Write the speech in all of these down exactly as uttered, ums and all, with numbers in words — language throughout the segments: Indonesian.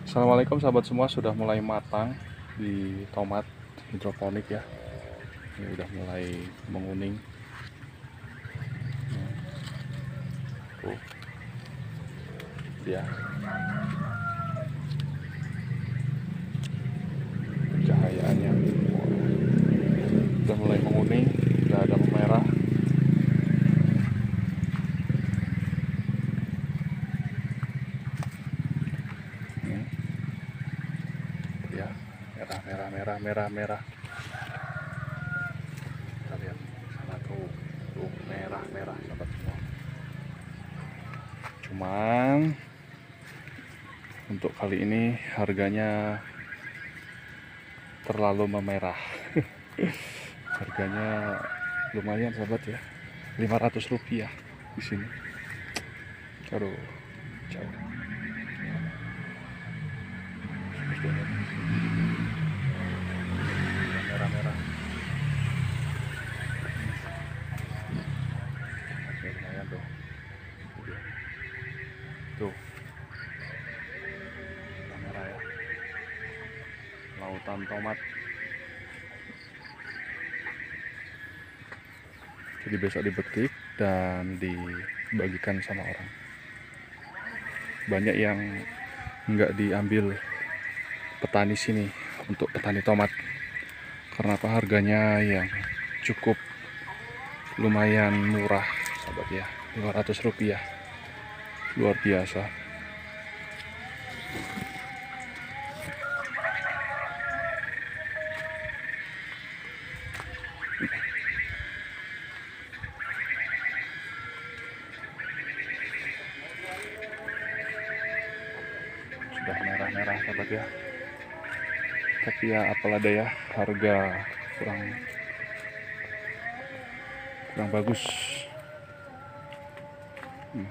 Assalamualaikum sahabat semua, sudah mulai matang di tomat hidroponik ya. Ini udah mulai menguning. Tuh, dia pencahayaannya udah mulai menguning, udah ada memerah. Hmm. Ya, merah, merah, merah, merah, merah. Kita lihat sana tuh, tuh merah, merah sahabat semua. Cuman untuk kali ini harganya terlalu memerah. Harganya lumayan sahabat ya, lima ratus rupiah di sini. Aduh, jauh. Merah-merah. Oke, lumayan tuh. Tuh. Merah ya. Lautan tomat. Jadi besok dipetik dan dibagikan sama orang. Banyak yang nggak diambil petani sini untuk petani tomat karena apa, harganya yang cukup lumayan murah sahabat ya, lima ratus rupiah, luar biasa. Sudah merah-merah sahabat ya, tapi ya apalah daya, harga kurang kurang bagus. hmm.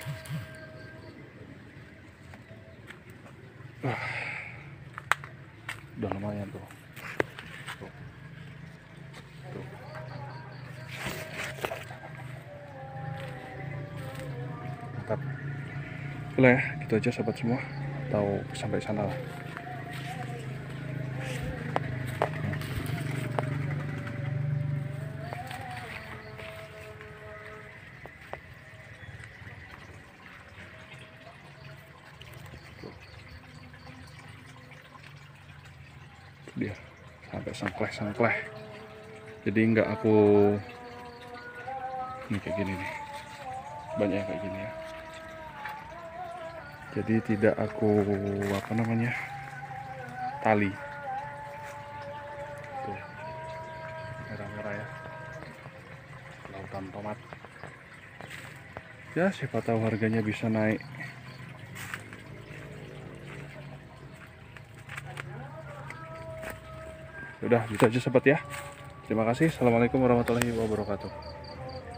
Ah, udah lumayan tuh. Tuh. Tuh. Mantap. Oke ya, gitu aja sahabat semua, atau sampai sana lah. Dia sampai sengkleh-sengkleh, jadi nggak aku ini kayak gini nih, banyak yang kayak gini ya, jadi tidak aku apa namanya tali. Tuh, merah-merah ya, lautan tomat ya, siapa tahu harganya bisa naik. Udah, gitu aja sobat ya. Terima kasih. Assalamualaikum warahmatullahi wabarakatuh.